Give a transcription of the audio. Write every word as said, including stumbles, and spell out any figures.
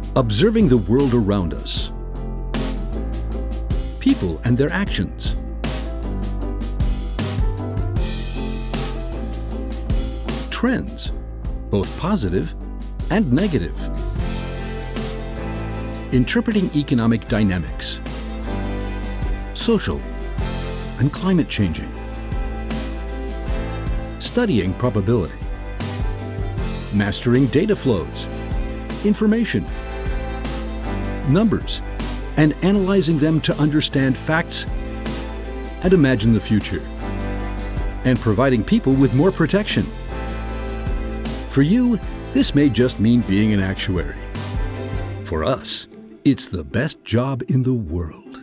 Observing the world around us. People and their actions. Trends, both positive and negative. Interpreting economic dynamics. Social and climate changing. Studying probability. Mastering data flows, information, numbers, and analyzing them to understand facts and imagine the future. And providing people with more protection. For you, this may just mean being an actuary. For us, it's the best job in the world.